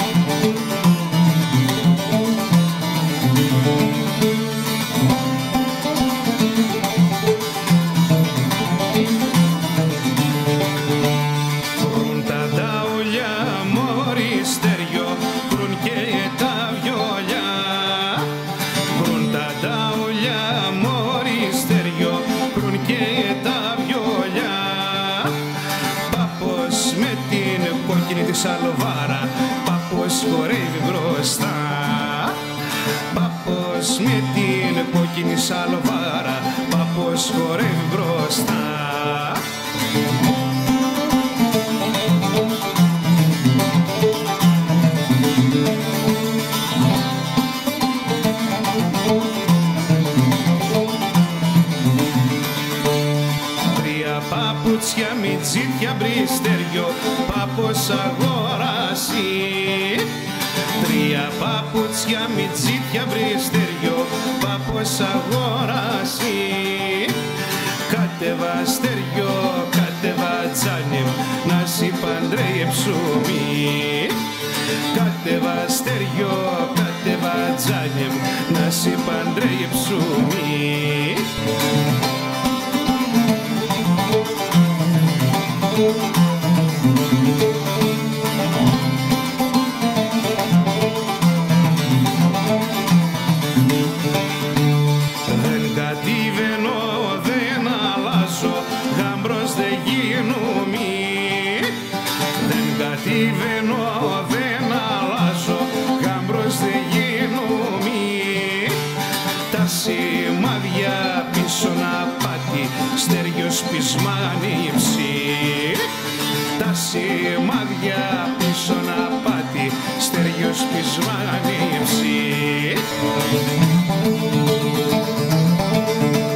Σαλοβάρα, πάπος χορεύει μπροστά. Πάπος με την κόκκινη σαλοβάρα, πάπος χορεύει μπροστά. Τρία παπούτσια μιτζίτια μπριστεριό, πάπος αγόρασε. Τρία παπούτσια μιτζίτια μπριστεριό, πάπος αγόρασε. Κάτεβα στεριό, κάτεβα τζάνιμ, να σι παντρέψουμι. Κάτεβα στεριό, κάτεβα τζάνιμ, να σι παντρέψουμι. Δεν κατηβαίνω, δεν αλλάζω, γάμπρος δεν γίνομαι. Δεν κατηβαίνω, δεν αλλάζω, γάμπρος δεν γίνομαι. Τα σημάδια πίσω να πάτη, στέριος πισμάνιψη. Τα σημάδια πίσω να πάτη, στέριος πισμάνιψη.